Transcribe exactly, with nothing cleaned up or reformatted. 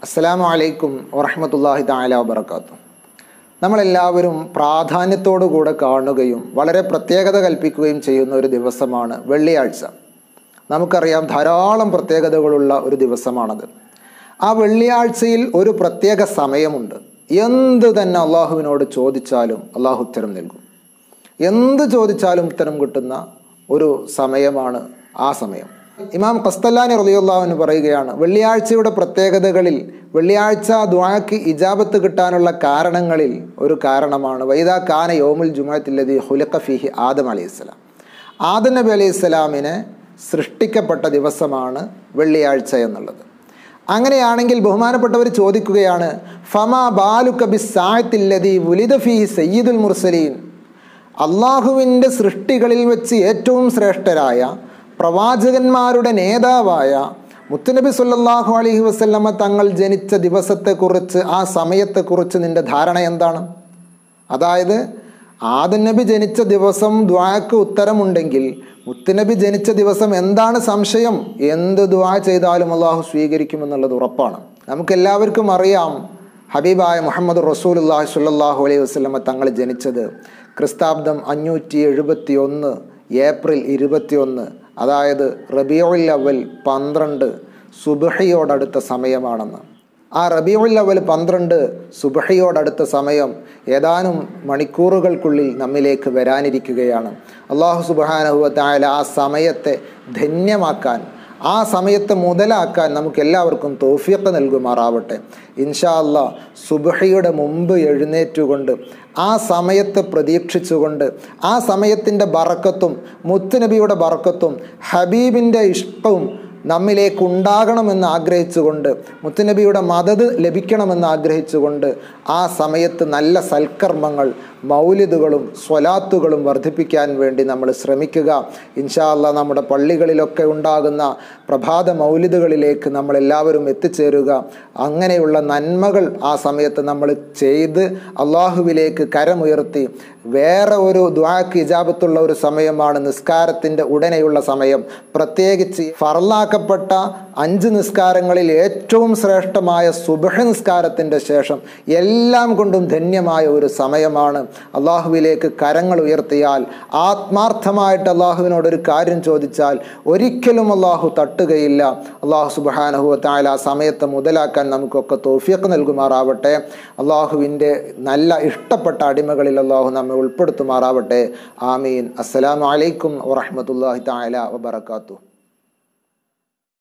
അസ്സലാമു അലൈക്കും വറഹ്മത്തുള്ളാഹി തആല വബറകാതുഹു. നമ്മളെല്ലാവരും പ്രാധാന്യത്തോടു കൂടെ കാണുകയും വളരെ പ്രത്യേകത കൽപ്പിക്കുകയും ചെയ്യുന്ന ഒരു ദിവസമാണ് വെള്ളിയാഴ്ച. നമുക്കറിയാം, ധാരാളം പ്രത്യേകതകളുള്ള ഒരു ദിവസമാണത്. ആ വെള്ളിയാഴ്ചയിൽ ഒരു പ്രത്യേക സമയമുണ്ട്. എന്ത് തന്നെ അള്ളാഹുവിനോട് ചോദിച്ചാലും അള്ളാഹു ഉത്തരം നൽകും. എന്ത് ചോദിച്ചാലും ഉത്തരം കിട്ടുന്ന ഒരു സമയമാണ് ആ സമയം. ഇമാം ഖസ്തലാനി റളിയല്ലാഹു അൻഹു പറയുകയാണ്, വെള്ളിയാഴ്ചയുടെ പ്രത്യേകതകളിൽ വെള്ളിയാഴ്ച ദുആക്ക് ഇജാബത്ത് കിട്ടാനുള്ള കാരണങ്ങളിൽ ഒരു കാരണമാണ് വൈദാ കാന യൗമുൽ ജുമുഅത്തില്ലദീ ഖുലിഖ ഫീഹി ആദം അലൈഹിസ്സലാം. ആദം നബി അലൈഹിസ്സലാമിനെ സൃഷ്ടിക്കപ്പെട്ട ദിവസമാണ് വെള്ളിയാഴ്ച എന്നുള്ളത്. അങ്ങനെയാണെങ്കിൽ ബഹുമാനപ്പെട്ടവർ ചോദിക്കുകയാണ്, ഫമാ ബാലുക ബിസ്സാഅത്തില്ലദീ വുലിദ ഫീഹി സയ്യിദുൽ മുർസലീൻ. അള്ളാഹുവിൻ്റെ സൃഷ്ടികളിൽ വെച്ച് ഏറ്റവും ശ്രേഷ്ഠരായ പ്രവാചകന്മാരുടെ നേതാവായ മുത്തുനബി സല്ലല്ലാഹു അലൈഹി വസല്ലമ തങ്ങൾ ജനിച്ച ദിവസത്തെക്കുറിച്ച്, ആ സമയത്തെക്കുറിച്ച് നിൻ്റെ ധാരണ എന്താണ്? അതായത് ആദം നബി ജനിച്ച ദിവസം ദുആക്ക് ഉത്തരമുണ്ടെങ്കിൽ മുത്തുനബി ജനിച്ച ദിവസം എന്താണ് സംശയം? എന്ത് ദുആ ചെയ്താലും അള്ളാഹു സ്വീകരിക്കുമെന്നുള്ളത് ഉറപ്പാണ്. നമുക്കെല്ലാവർക്കും അറിയാം, ഹബീബായ മുഹമ്മദ് റസൂലുള്ളാഹി സ്വല്ലല്ലാഹു അലൈഹി വസല്ലമ തങ്ങൾ ജനിച്ചത് ക്രിസ്താബ്ദം അഞ്ഞൂറ്റി എഴുപത്തി ഒന്ന് ഏപ്രിൽ ഇരുപത്തി ഒന്ന്, അതായത് റബീഉൽ അവൽ പന്ത്രണ്ട് സുബ്ഹിയോടടുത്ത സമയമാണെന്ന്. ആ റബീഉൽ അവൽ പന്ത്രണ്ട് സുബ്ഹിയോടടുത്ത സമയം ഏതാനും മണിക്കൂറുകൾക്കുള്ളിൽ നമ്മിലേക്ക് വരാനിരിക്കുകയാണ്. അല്ലാഹു സുബ്ഹാനഹു വ തആല ആ സമയത്തെ ധന്യമാക്കാൻ, ആ സമയത്തെ മുതലാക്കാൻ നമുക്ക് എല്ലാവർക്കും തൗഫീഖ് നൽകുമാറാവട്ടെ. ഇൻഷാ അല്ലാഹ് സുബ്ഹിയുടെ മുമ്പ് എഴുന്നേറ്റുകൊണ്ട് ആ സമയത്തെ പ്രതീക്ഷിച്ചുകൊണ്ട് ആ സമയത്തിൻ്റെ ബറക്കത്തും മുത്തുനബിയുടെ ബറക്കത്തും ഹബീബിൻ്റെ ഇഷ്ടവും നമ്മിലേക്ക് ഉണ്ടാകണമെന്ന് ആഗ്രഹിച്ചുകൊണ്ട്, മുത്തുനബിയുടെ മദദ് ലഭിക്കണമെന്ന് ആഗ്രഹിച്ചുകൊണ്ട് ആ സമയത്ത് നല്ല സൽക്കർമ്മങ്ങൾ, മൗലിദുകളും സ്വലാത്തുകളും വർദ്ധിപ്പിക്കാൻ വേണ്ടി നമ്മൾ ശ്രമിക്കുക. ഇൻഷാ അല്ലാഹ് നമ്മുടെ പള്ളികളിലൊക്കെ ഉണ്ടാകുന്ന പ്രഭാത മൗലിദുകളിലേക്ക് നമ്മളെല്ലാവരും എത്തിച്ചേരുക. അങ്ങനെയുള്ള നന്മകൾ ആ സമയത്ത് നമ്മൾ ചെയ്ത് അള്ളാഹുവിലേക്ക് കരമുയർത്തി, വേറെ ഒരു ദുആക്ക് ഇജാബത്തുള്ള ഒരു സമയമാണ് നിസ്കാരത്തിൻ്റെ ഉടനെയുള്ള സമയം. പ്രത്യേകിച്ച് ഫർളാക്കപ്പെട്ട അഞ്ച് നിസ്കാരങ്ങളിൽ ഏറ്റവും ശ്രേഷ്ഠമായ സുബ്ഹ് നിസ്കാരത്തിൻ്റെ ശേഷം എല്ലാം കൊണ്ടും ധന്യമായ ഒരു സമയമാണ്. അള്ളാഹുവിലേക്ക് കരങ്ങൾ ഉയർത്തിയാൽ, ആത്മാർത്ഥമായിട്ട് അള്ളാഹുവിനോടൊരു കാര്യം ചോദിച്ചാൽ ഒരിക്കലും അള്ളാഹു തട്ടുകയില്ല. അള്ളാഹു സുബ്ഹാനഹു വ തആല ആ സമയത്ത് മുതലാക്കാൻ നമുക്കൊക്കെ തൗഫീഖ് നൽകുമാറാവട്ടെ. അള്ളാഹുവിൻ്റെ നല്ല ഇഷ്ടപ്പെട്ട അടിമകളിൽ അള്ളാഹു നമ്മെ ഉൾപ്പെടുത്തുമാറാവട്ടെ. ആമീൻ. അസ്സലാമു അലൈക്കും വറഹ്മത്തുള്ളാഹി തആല വബറകാതുഹു.